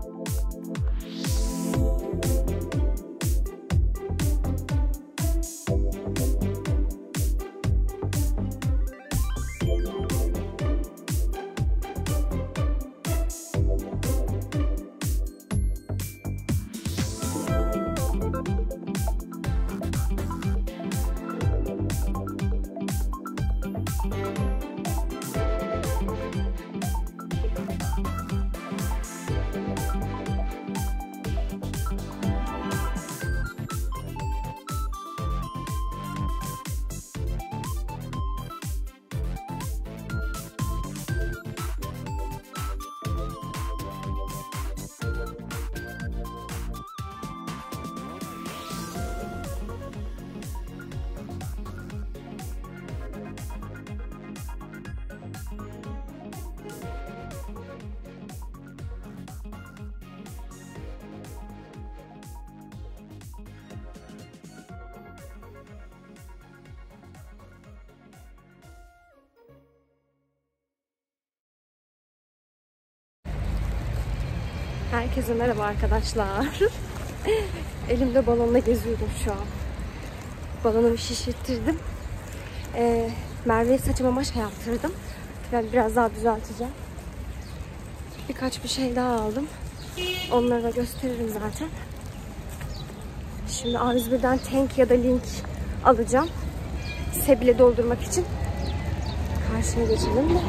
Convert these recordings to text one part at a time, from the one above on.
Herkese merhaba arkadaşlar. Elimde balonla geziyorum şu an. Balonumu şişirttirdim. Merve'ye saçıma maşa yaptırdım. Ben biraz daha düzelteceğim. Birkaç bir şey daha aldım. Onları da gösteririm zaten. Şimdi A101'den Tank ya da Link alacağım. Sebile doldurmak için. Karşıya geçelim de.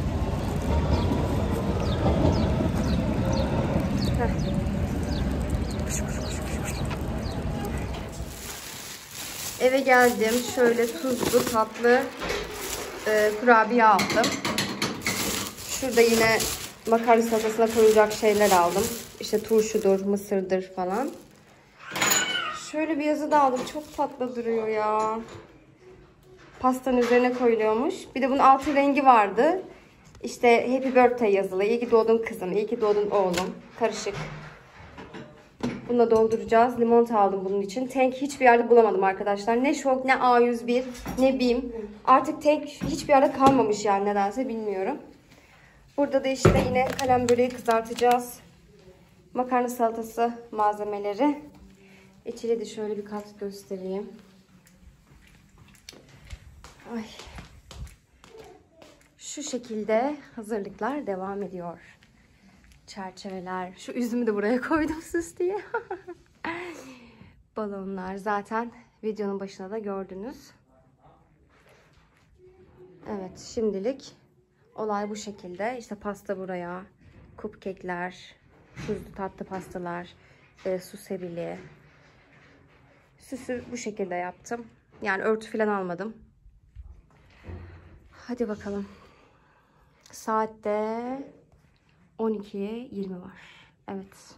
Eve geldim. Şöyle tuzlu, tatlı kurabiye aldım. Şurada yine makarna salatasına koyacak şeyler aldım. İşte turşudur, mısırdır falan. Şöyle bir yazı da aldım. Çok tatlı duruyor ya. Pastanın üzerine koyuluyormuş. Bir de bunun altı rengi vardı. İşte Happy Birthday yazılı. İyi ki doğdun kızım, iyi ki doğdun oğlum. Karışık. Bununla dolduracağız. Limonata aldım bunun için. Tank hiçbir yerde bulamadım arkadaşlar. Ne Şok, ne A101, ne BİM. Artık Tank hiçbir yerde kalmamış yani nedense bilmiyorum. Burada da işte yine kalem böreği kızartacağız. Makarna salatası malzemeleri. İçeri de şöyle bir kat göstereyim. Ay. Şu şekilde hazırlıklar devam ediyor. Çerçeveler. Şu üzümü de buraya koydum süs diye. Balonlar zaten videonun başında da gördünüz. Evet, şimdilik olay bu şekilde. İşte pasta buraya, cupcake'ler, tuzlu tatlı pastalar, su sebili. Süsü bu şekilde yaptım. Yani örtü falan almadım. Hadi bakalım. Saatte 12'ye 20 var. Evet.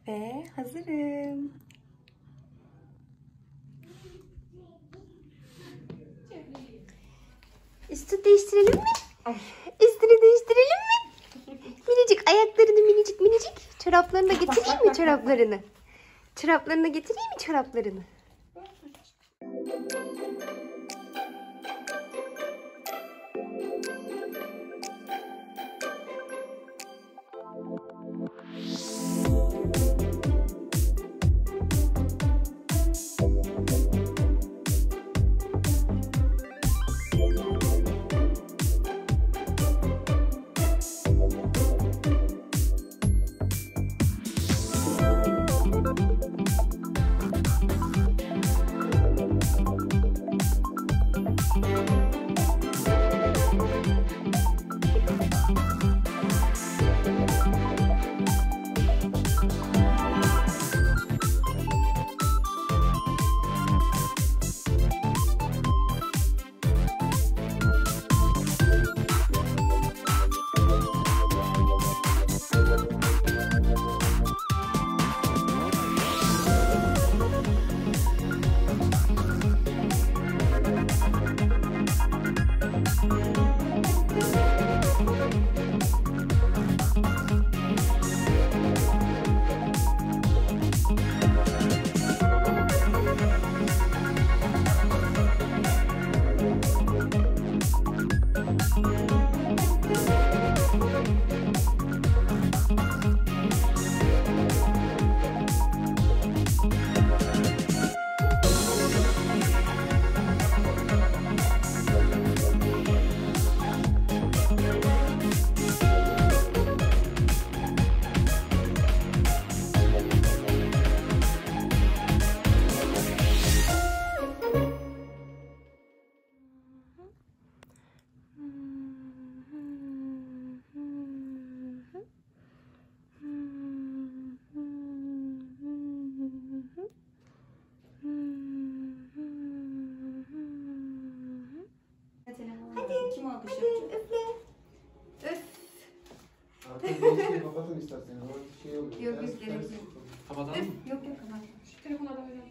Ve hazırım. Üstü değiştirelim mi? Üstünü değiştirelim mi? Minicik ayaklarını minicik. Çoraplarını da getireyim mi çoraplarını? Çoraplarını getireyim mi çoraplarını? Kim alkış yapacak? Üf. Artık gençliği kapatın isterseniz. O şey oluyor. Yok, yok, gerek yok. Kapatalım mı? Yok kapat. Telefona da öyle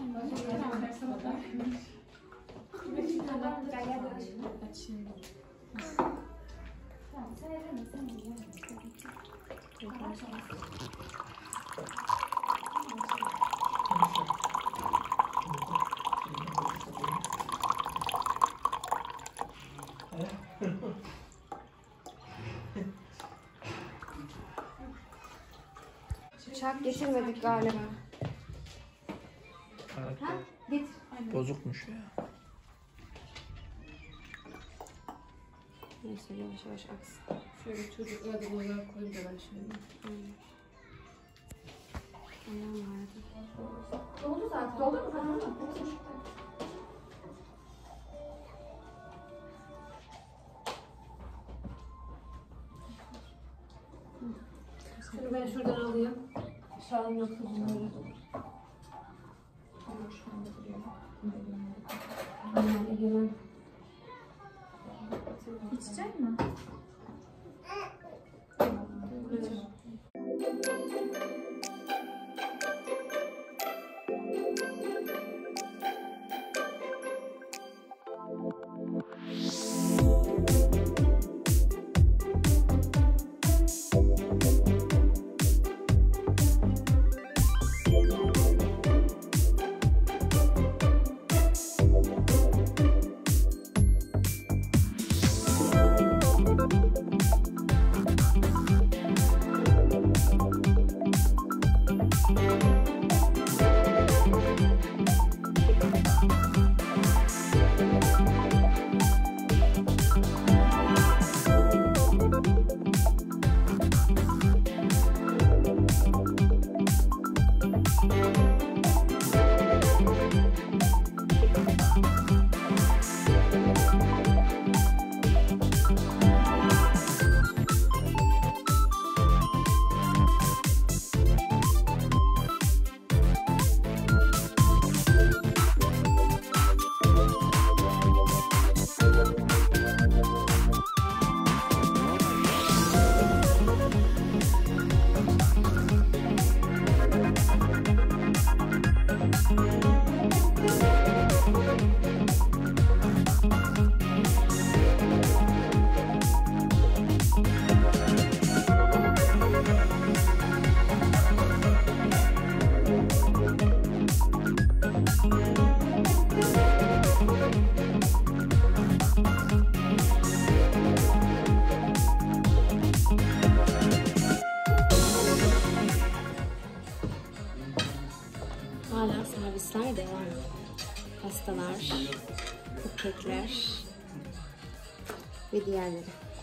Bıçak getirmedik galiba. Ha? Getir. Bozukmuş ya. Neyse yavaş yavaş aksın. Şöyle çocuklar da olarak koyayım da ben şöyle. Ayağım ağrıdı. Doldu zaten. Doldu mu? Tamam. Şunu ben şuradan alayım. Şalım yok bunları. İçecek mi? Plus'lar devam. Pastalar, cupcake'ler ve diğerleri.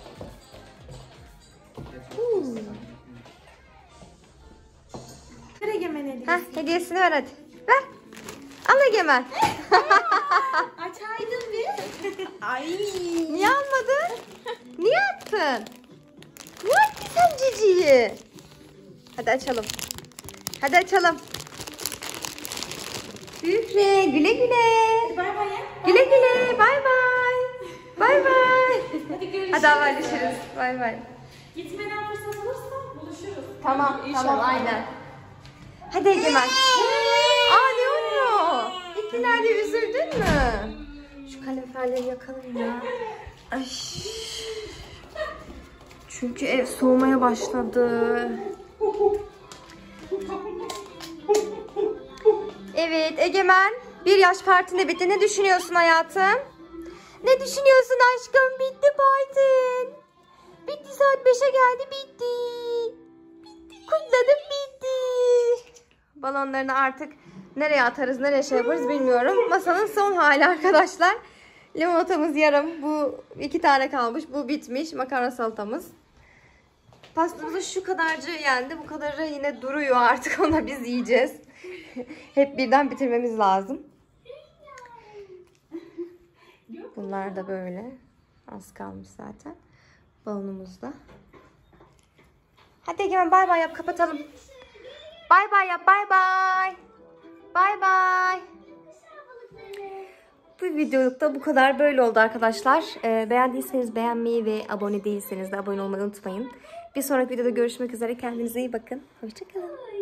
Ver Egemen hediyesi. Heh, hediyesini ver hadi. Ver. Al Egemen. Açaydın bir. Ay. Niye almadın? Niye attın? Niye attın sen ciciyi? Hadi açalım. Hadi açalım. Üfle. Güle güle. Bay bay ya. Güle güle. Bay bay. Bay bay. Hadi görüşürüz. Hadi haberleşiriz. Bay bay. Gitmeden fırsat olursa buluşuruz. Tamam. İnşallah. Tamam aynen. Hadi Egemen. Aa ne oluyor? Gittiler diye üzüldün mü? Şu kaloriferleri yakalım ya. Ay. Çünkü ev soğumaya başladı. Evet Egemen. Bir yaş partinde bitti. Ne düşünüyorsun hayatım? Ne düşünüyorsun aşkım? Bitti partin. Bitti, saat 5'e geldi, bitti. Kutladım, bitti. Balonlarını artık nereye atarız, nereye şey yaparız bilmiyorum. Masanın son hali arkadaşlar. Limonatamız yarım. Bu 2 tane kalmış. Bu bitmiş. Makarna salatamız. Pastamızın şu kadarcığı yendi. Bu kadarı yine duruyor artık. Onu da biz yiyeceğiz. Hep birden bitirmemiz lazım. Bunlar da böyle. Az kalmış zaten. Balonumuz da. Hadi Egemen bay bay yap, kapatalım. Bay bay yap, bay bay. Bay bay. Bu videolukta bu kadar, böyle oldu arkadaşlar. Beğendiyseniz beğenmeyi ve abone değilseniz de abone olmayı unutmayın. Bir sonraki videoda görüşmek üzere. Kendinize iyi bakın. Hoşçakalın.